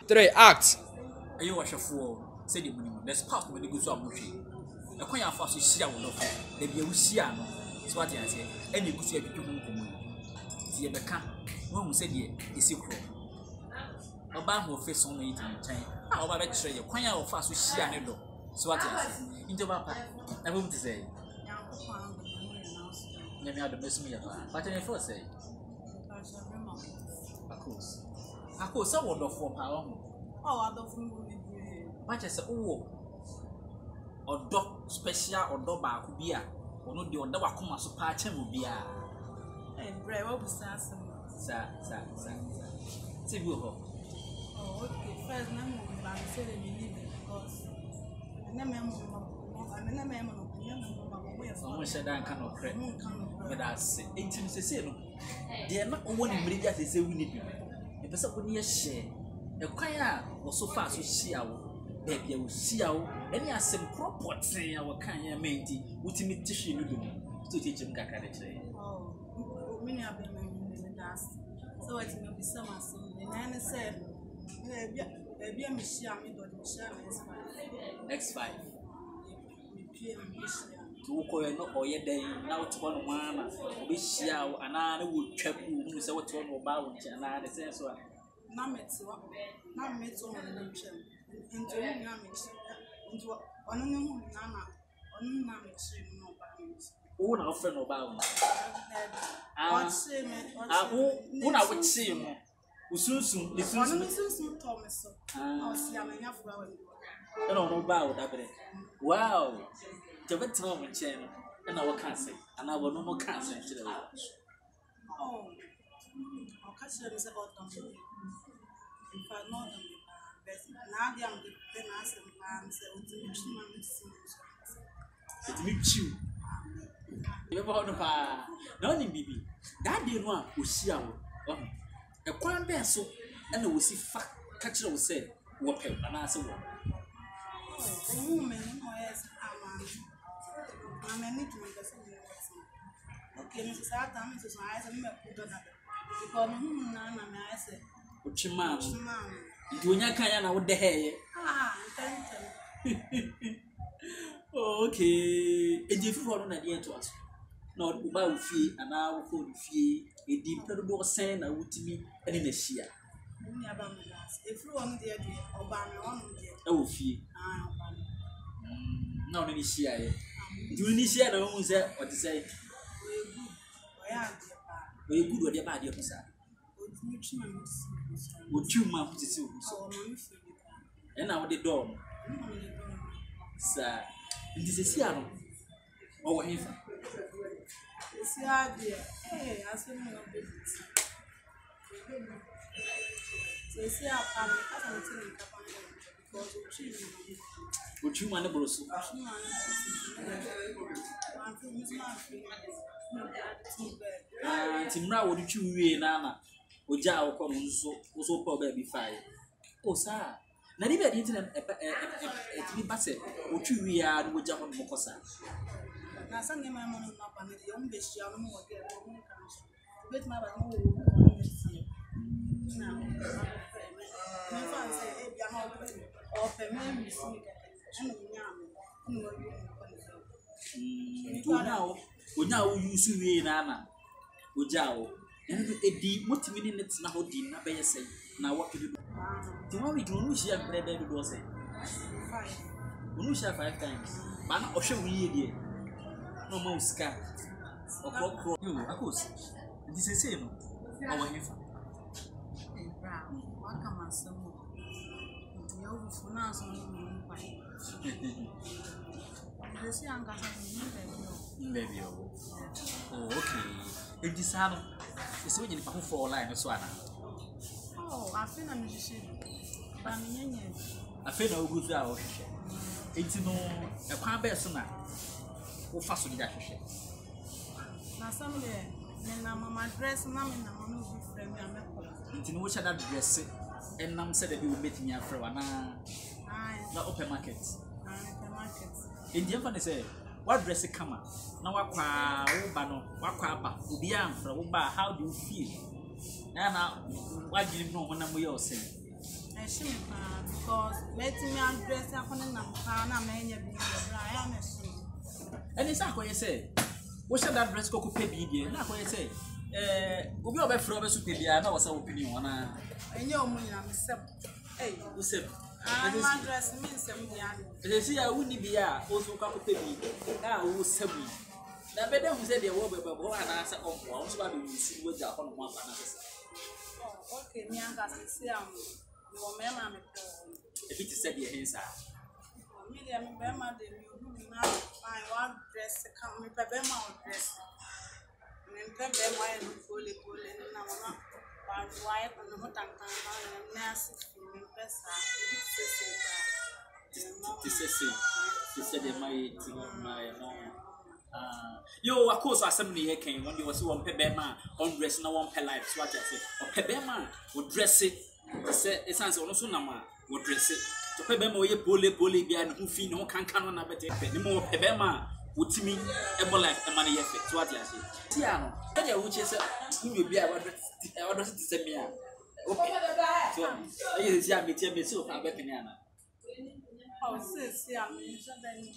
3 act. You wash a fool, said the minimum. There's part when you go to a movie. A quite fast to see our love. They be a Luciano. It's what I say. And you could see a bit of the Becca. One said, is you crow. A band will face on 18 time. How about extra? Your quite fast to see a needle. So what I say. Into Papa, I want to say. Let me have the best meal. But I first say, of course. Of course, someone of 4 pounds. Oh, I don't think What I say, oh, or dog special or dog back will be a or no, the other Wakuma so patch will be a. And Bray will be sassy. Sir. See, oh, okay. First, no more, but I said they believe it because I never remember. Someone said I cannot pray. But I say, intimacy say no. They are not one in Bridia, they say we need you. A person would near share. A choir was so fast to see our baby, will see our any as some proper say our kind of mainty, which me tissue to teach him Kakari. Oh, many have been in the dust. So it may be some as and I said, maybe a Michelle, X5. To call no or yet day now to 1 1 be shall and I would trap you say what one about and I say so. Not met on the nation into Yamish into one Nana on Namish. Oh, no friend about when I would see him. Soon, listen, Thomas. I was young enough. I don't know about that. Wow. The veteran channel, and our cancer, and our normal cancer. Oh, I'll catch them about them. If I know them, now they are the penance and plans, it meets you. You ever heard of her? No, baby. That didn't want to see our a quite vessel, and we see fat catcher will say, what and answer what. The woman, I'm a need to make a something. Okay, Mrs. Adam is my eyes and milk. Because Nana, I said, what your mom, doing your kind of the hair. Ah, thank you. Okay, and if you want an idea to us, not about fee and our food fee, a dependable saying I would to me and in a shear. If you want the idea, or ban on the oh, fee. Not any shear. Do you need share the own set or to say? We're good with your body, sir. Would you mount to see? And now the door, sir. This is Seattle. Oh, if it's your idea. Hey, I said no business. So, see, I'm would you want to borrow? Timra, would you read Nana? Would Jow come so probably 5? Oh, sir. Not even internet a basset, would you read with Java Mocosa? Now, Sunday, my money up on the young bitch, young more. With my now use you in Anna. Ujao, and a deep multi-minutes now did not be say. Now what to do? Tomorrow we can share bread every dozen. 5. We share 5 times. But not show we no more scar. Or crop, you, of course. This is the same. Our infant. Brown, what can I say? You for now, so maybe. Oh, okay. If this hand is when you put 4 lines, so oh, I feel I'm just I feel no good out. It's no a palm person who fast with that. Now, someday, then I'm on my dress, and I'm in a money friend. It's in which other dress it, and I'm said that you will meet me after one. Not open markets. In the infant, say, what dress it come up? Now, what bano, what crab, Ubian for how do you feel? Now, why do you know when I'm with your saying? shame because letting me address happening na na menya bi I am a shame. And it's not what you say. What should that dress go pay be? Not what you say. Obi obe fro be super bia na wasa opinion na. Enye omu na mesem. Hey, Who said? my dress means some bia. They see I wouldn't be a also ka pay be. Na wo sabi. Na be dem say dey wo be na asa on wo so ba be si wo ja on mo na asa. Oh, okay, me anga say am. Wo me ma me to. If it said dey hensa. Me dey me be ma dey me na fine one dress come me be ma dress. Me be ma e pole na mama. Ba why ko no tantan na na si me pesa. This say my no. Yo, of course, I assembly here came when you was one pebema on dress no one per life. So what I say, or pebema would dress it. It sounds also nama would dress it. To pebema, ye pole be and who feel no can on a better penny more pebema would to me a life the money effect. So what I say, Tiano, tell you which is who will be our dress to send me. Okay, so I see me so far better. Oh, sis, yeah, me so then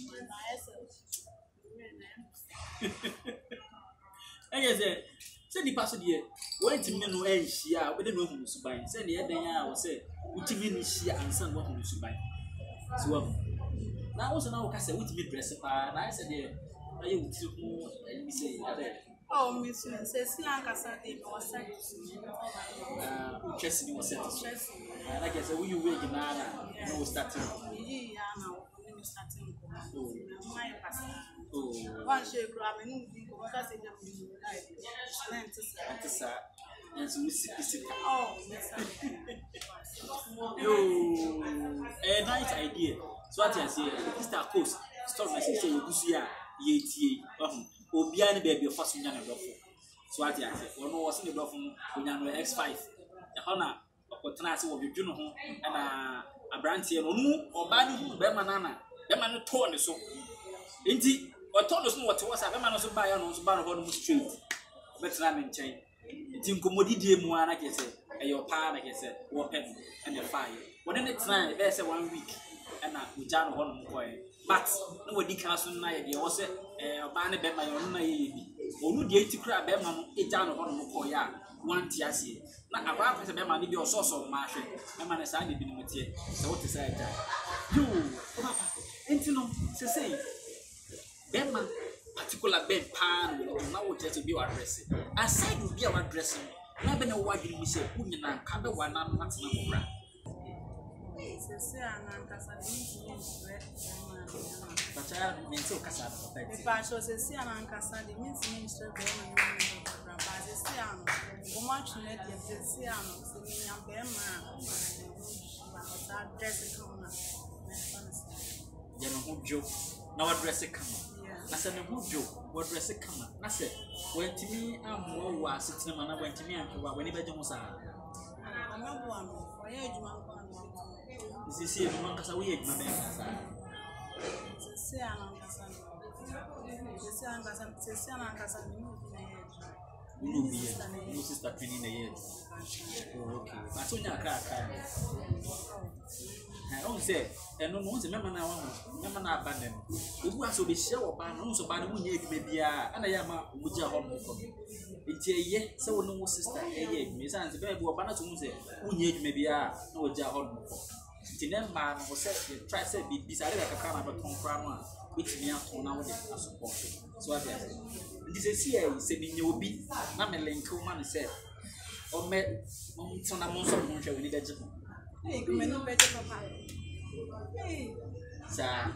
I say the pastor dear, went to me no end share, but then no who is buying. Send the other I will say, which means share and son what who is buying. So now also now can say which me dress up, and I said, are you to and me say, oh, Miss says, Lancaster, was sent Chessy was sent to stress. And I guess will you wait in no starting. Yeah, now starting. My pastor. Oh, one shake ramen, what I say, and so we sit. Oh, yes, yo, a nice idea. So what I say, Mr. Coast, stop my sister, you see, ye, Obiani baby, first one, so what I say, one was in the door from X5, the honor of Cotanasi will be Juno and a branch here, or Bani, Bemanana, Beman torn so. Indeed, or told us what was a man also buy on Barron Street, but ramen chain. It's in commodity, Moana, I say, and your pa, like I said, war pen and your fire. When in it's 9, there's a 1 week, and we jam one boy. But nobody can soon night, you was a banner bed my own naive. Or would you to crab Beman, a town of one more ya, 1 tiasi. Not about as a Beman, if your sauce of marshal, a man assigned it in the so what is that? You, ain't no, say. Bema particular bed pan now just be addressing. Aside will be our dressing. Never know why you say, Punina, Cabe one, not no. But I have been so cast. If I should say, Ancassa, the means to be but the Siano, how much let the Siano, singing a Bema, that dressing corner. General joke, now address a camera. I said, a good joke, what dress a camera. I said, when to me, I'm more sitting and I went to me and whenever you was I'm not one, for age one. This is here, one because I wait, my man. No sister training the year. Okay. I told you a crack. I don't say, and no one's a member now. Member now abandoned. Who has to be sure about no so bad when you maybe and I am a Muja home. It's a ye, so no sister, a Miss Anne's baby, or Banner to say, who need maybe no Jahon. Tinem man was said, try to be beside like a car of Tom Crown, which me out on our support. So I said, this is here, sending you be, Namelin Coman said, or met some amount of Monja with the gentleman. Hey, come in better papa. Hey, Sir,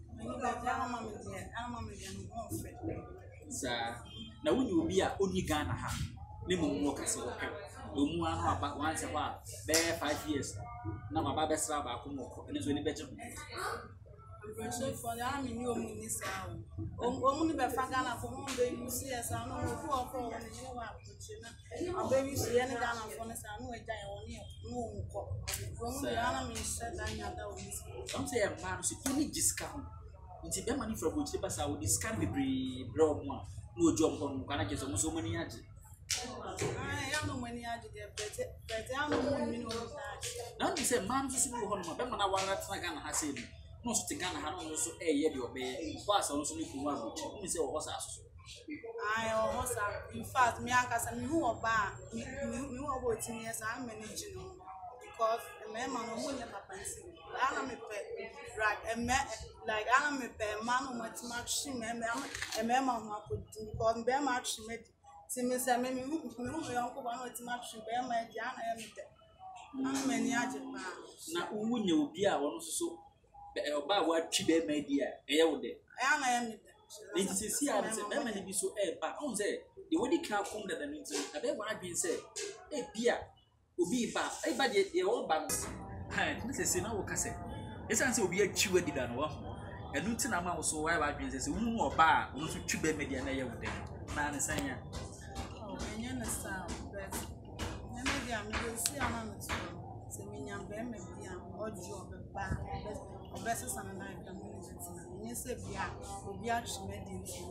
sir, now when you be a only Ghana, Limon Walkers or Pep, you move about once a while, there 5 years. Now my baby's rabbi, and it's really better. For the army, you minister. Only by Fagana for one baby, you see us. I know who are from a baby, see any Ghana for us. I know a die on no. The army said, I know. Some say a man should only discount. It's a money from which the pass I would discount the broad one. No job on Canada, so many years. I am no money, I did, but I don't know. Now they say man so be ho no be man na wa ratna Ghana ha say no so te Ghana ha no so ye de obe pass on so ni kuma abuchi me say o hosa aso I hosa in fact me akasa me hu oba me hu oba otimi yes I manage no because me man no mo nya papa nsi ana me pe right like ana me pe man no matima chi me man ho akodi because be ma chi me ti me say me hu yon ko ba no matima chi be ma di ana ya me I'm many ajepa. Na uwunye obi a wono so oba wa twi be ma di a eye wo de. I na me. It is see am say be ma bi so ba on say the way can come that the means I be wa adwen say e bia obi ba e ba de wo ba no. Ha, this is na wo ka say. Esan say obi a twi wadi da no wa ho. Enu nti na ma wo so wa adwen say wu oba a wono so twi be ma di na eye wo de. Na ne san ya. Oh, enye na sa. I'm going to see a man to say, Miniam Bemme, Ojo, or Bessus and I can win. You say, Bia, will be actually made in the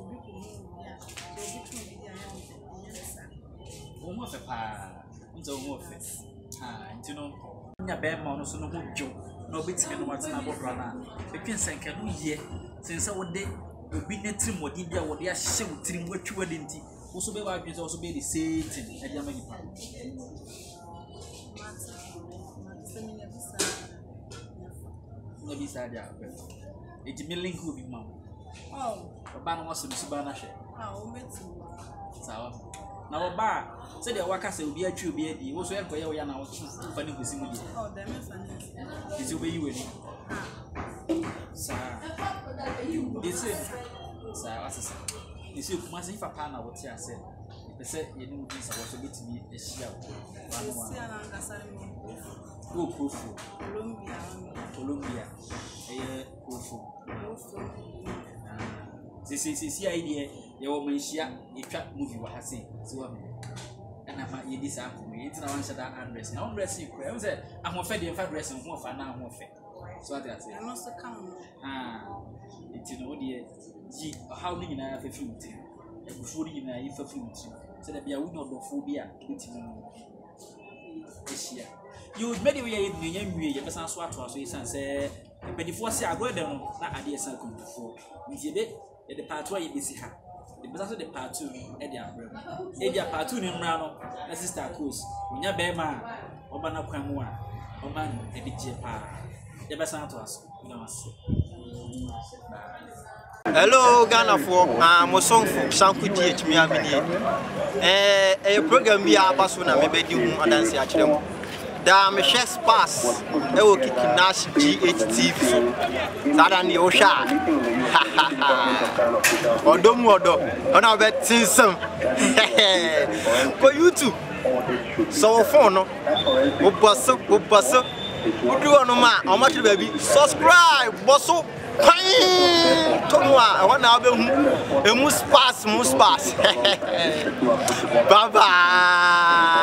almost a pa, it's almost you know, your bear monos no good joke, no bits and what's not about Rana. The Prince and Canu ye, since our day, will be net trim what India what they are shouting what you were in tea. Also, be also be the same thing at Yamani Park. Maybe Sadia. It's a milling who be mom. Oh, a ban was some Subanashe. oh, So now a bar said the workers will be a true baby. Also, I go away and I was funny with him. Oh, them is funny. It's away you with Sir, you say, Sir, you see, Massive Pana, what I said. They said, you know, this was a bit to me a shell. Go proof. Columbia. This is the idea. Your woman share a trap movie. What I say, so and I'm a disappointed. It's not answer that undress. Now, dressing. I said, I'm offended in fact, dressing more for now, more fair. So I say, I must come. It's no dear. How many I have a few before you know if a few so that be a window of phobia this year. You would maybe in the young way, person swat to us and say, but if I go down, not idea circle before. With your bed, the part where you be see her. The best of the part 2 at the umbrella. Edia part 2 in Rano, as is that course. When you're Bema, or Bana Quamua, or man, a bit jepa. The best to us, you know. Hello Ghana for Mosong Sanku DH Miamini. A program we are Basuna, maybe you dance at them. The chess pass, they will kick Nash GHTV. Sadan Yosha. Or Domodo, on our bet since some. For YouTube. So phone, Ubasso. What do you want, how much baby? Subscribe, Bosso. I want to have a moose pass. Bye bye.